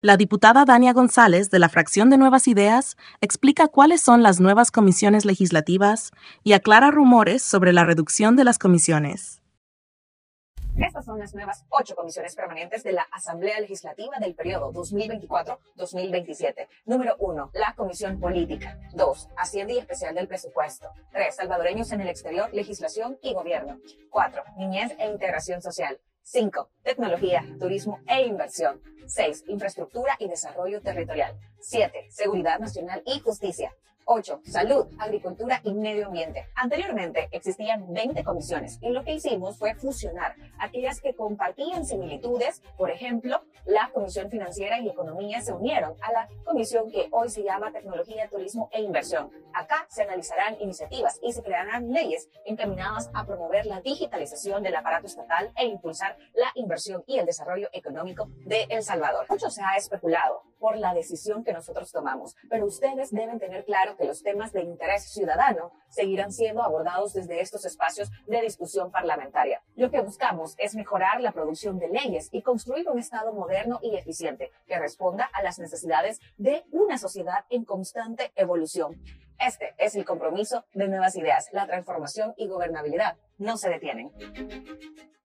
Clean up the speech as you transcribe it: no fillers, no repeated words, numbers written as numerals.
La diputada Dania González, de la fracción de Nuevas Ideas, explica cuáles son las nuevas comisiones legislativas y aclara rumores sobre la reducción de las comisiones. Estas son las nuevas 8 comisiones permanentes de la Asamblea Legislativa del periodo 2024-2027. Número 1, la Comisión Política. 2, Hacienda y Especial del Presupuesto. 3, Salvadoreños en el Exterior, Legislación y Gobierno. 4, Niñez e Integración Social. 5, Tecnología, Turismo e Inversión. 6, Infraestructura y Desarrollo Territorial. 7, Seguridad Nacional y Justicia. 8, Salud, Agricultura y Medio Ambiente. Anteriormente existían 20 comisiones y lo que hicimos fue fusionar aquellas que compartían similitudes. Por ejemplo, la Comisión Financiera y Economía se unieron a la comisión que hoy se llama Tecnología, Turismo e Inversión. Acá se analizarán iniciativas y se crearán leyes encaminadas a promover la digitalización del aparato estatal e impulsar la inversión y el desarrollo económico de El Salvador. Mucho se ha especulado por la decisión que nosotros tomamos, pero ustedes deben tener claro que los temas de interés ciudadano seguirán siendo abordados desde estos espacios de discusión parlamentaria. Lo que buscamos es mejorar la producción de leyes y construir un Estado moderno y eficiente que responda a las necesidades de una sociedad en constante evolución. Este es el compromiso de Nuevas Ideas. La transformación y gobernabilidad no se detienen.